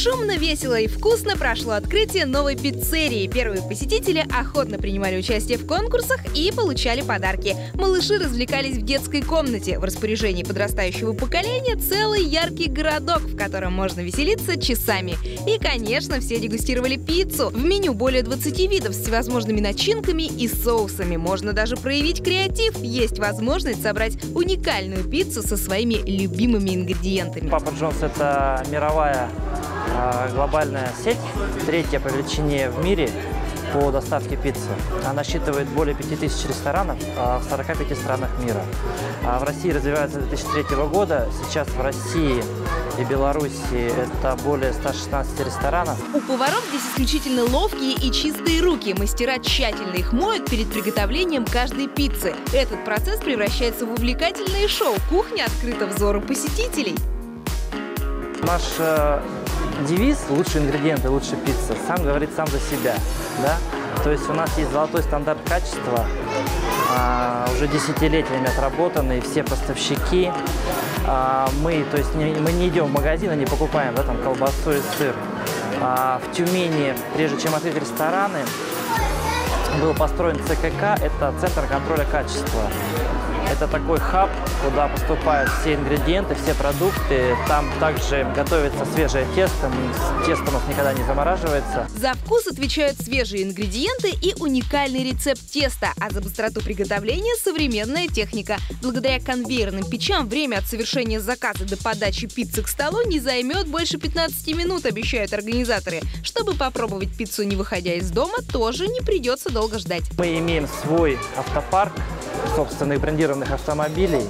Шумно, весело и вкусно прошло открытие новой пиццерии. Первые посетители охотно принимали участие в конкурсах и получали подарки. Малыши развлекались в детской комнате. В распоряжении подрастающего поколения целый яркий городок, в котором можно веселиться часами. И, конечно, все дегустировали пиццу. В меню более 20 видов с всевозможными начинками и соусами. Можно даже проявить креатив. Есть возможность собрать уникальную пиццу со своими любимыми ингредиентами. Папа Джонс — это мировая глобальная сеть, третья по величине в мире по доставке пиццы. Она насчитывает более 5000 ресторанов в 45 странах мира. В России развивается с 2003 года. Сейчас в России и Беларуси это более 116 ресторанов. У поваров здесь исключительно ловкие и чистые руки. Мастера тщательно их моют перед приготовлением каждой пиццы. Этот процесс превращается в увлекательное шоу. Кухня открыта взору посетителей. Наш девиз «Лучшие ингредиенты, лучшая пицца» сам говорит сам за себя. Да? То есть у нас есть золотой стандарт качества, уже десятилетиями отработанный, все поставщики. Мы не идем в магазин и не покупаем, да, там, колбасу и сыр. В Тюмени, прежде чем открыть рестораны, был построен ЦКК, это Центр контроля качества. Это такой хаб, куда поступают все ингредиенты, все продукты. Там также готовится свежее тесто. Тесто у нас никогда не замораживается. За вкус отвечают свежие ингредиенты и уникальный рецепт теста. А за быстроту приготовления современная техника. Благодаря конвейерным печам время от совершения заказа до подачи пиццы к столу не займет больше 15 минут, обещают организаторы. Чтобы попробовать пиццу, не выходя из дома, тоже не придется долго ждать. Мы имеем свой автопарк собственных брендированных автомобилей.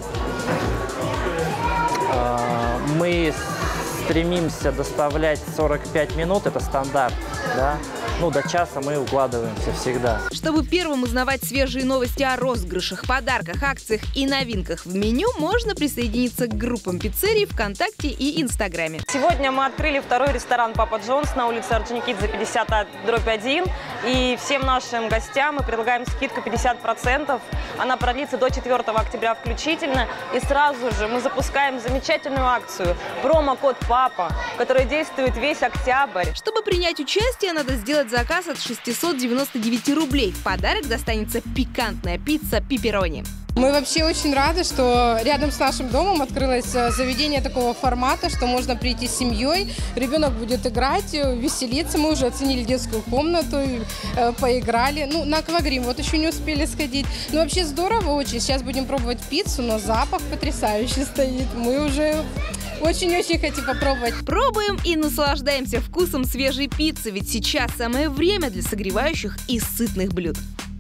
Мы стремимся доставлять 45 минут, это стандарт, да? Ну, до часа мы укладываемся всегда. Чтобы первым узнавать свежие новости о розыгрышах, подарках, акциях и новинках в меню, можно присоединиться к группам пиццерий ВКонтакте и Инстаграме. Сегодня мы открыли второй ресторан «Папа Джонс» на улице Орджоникидзе, 50/1. И всем нашим гостям мы предлагаем скидку 50%. Она продлится до 4 октября включительно. И сразу же мы запускаем замечательную акцию «Промокод ПАПА», которая действует весь октябрь. Чтобы принять участие, надо сделать заказ от 699 рублей. В подарок достанется пикантная пицца пепперони. Мы вообще очень рады, что рядом с нашим домом открылось заведение такого формата, что можно прийти с семьей, ребенок будет играть, веселиться. Мы уже оценили детскую комнату, поиграли. Ну, на аквагрим вот еще не успели сходить. Ну, вообще здорово очень. Сейчас будем пробовать пиццу, но запах потрясающий стоит. Мы уже очень-очень хотим попробовать. Пробуем и наслаждаемся вкусом свежей пиццы, ведь сейчас самое время для согревающих и сытных блюд.